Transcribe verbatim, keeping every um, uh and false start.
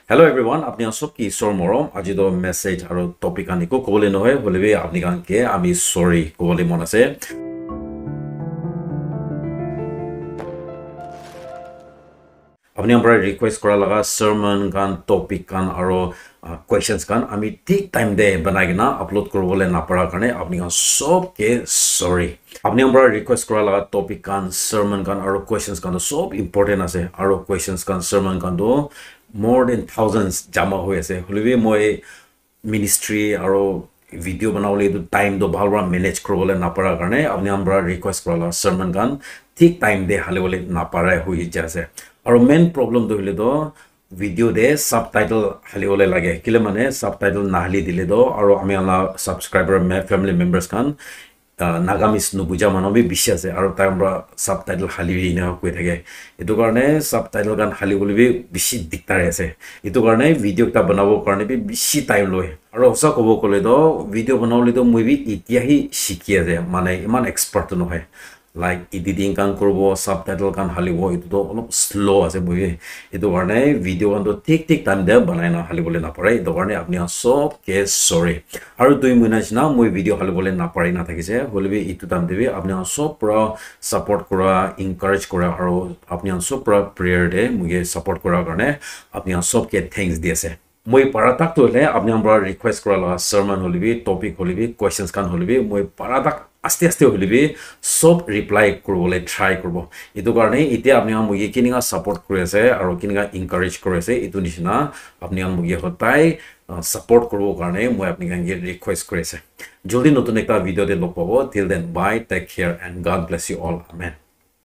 Hello everyone, আপনি সব কি ঈশ্বর মরম আজি তো মেসেজ আর টপিক আনি কো কবলে নহয় বলিবি আপনি কানকে আমি সরি কবলে মন আছে আপনি আমরা রিকোয়েস্ট করা লাগা সারমন গান টপিক গান আর কোয়েশ্চেন্স গান আমি ঠিক টাইম দে বানাই না আপলোড করবলে না পারা কারণে আপনি সবকে সরি আপনি আমরা রিকোয়েস্ট করা লাগা টপিক গান সারমন গান আর কোয়েশ্চেন্স গান সব ইম্পর্টেন্ট আছে আর কোয়েশ্চেন্স গান সারমন গান তো more than thousands jama hoye ase holibe moi ministry aro video banawle to time do bhalra manage korole na para karone apni amra request korala sermon gan thik time de halebole na para hoi jase aro main problem do hile do video de subtitle halebole lage kile mane subtitle na hali dile do aro ami ala subscriber family members kan নাগামিস নুবুজা মানবি বিশ্বাস আছে আর তাই আমরা subtitle হালিবি না কই থাকে এটো কারণে সাবটাইটেল গান হালি বলিবি বেশি দিকতার আছে এটো কারণে ভিডিওটা বানাবো কারণে বেশি টাইম লয় আর হসা কব কলে তো ভিডিও বানাবলে তো মই বি ইতিয়াহি শিকি আছে মানে ইমান এক্সপার্ট নহয় লাইক এডিটিং কাম করব সাবটাইটেল কাম হালিব এটো তো অলপ স্লো আছে মই এটো কারণে ভিডিও কাম তো ঠিক ঠিক টাইম দে বানাই না হালিবলে না পারে এটো কারণে আপনি সব কে সরি আর দুই মাস না মই ভিডিও হালিবলে না পারি না থাকিছে হলিবি এটো টাইম দেবি আপনি সব পুরা সাপোর্ট করা এনকারেজ করা আর আপনি সব পুরা প্রেয়ার দে মুগে সাপোর্ট করার কারণে আপনি সব কে থ্যাঙ্কস দিয়েছে মই পারাতাক তো হলে আপনি আমরা রিকোয়েস্ট করা লাগা সারমন হলিবি টপিক হলিবি কোয়েশ্চেন্স কান হলিবি মই পারাতাক আস্তে আস্তে হলিবি সব রিপ্লাই করবলে ট্রাই করব এটো কারণে ইতে আপনি মুগে কিনিগা সাপোর্ট করে আছে আর কিনিগা এনকারেজ করে আছে এটো নিচিনা আপনি মুগে হতাই সাপোর্ট করব কারণে মই আপনি গাঙ্গে রিকোয়েস্ট করে আছে জলদি নতুন একটা ভিডিও দে লগ পাবো till then bye take care and God bless you all amen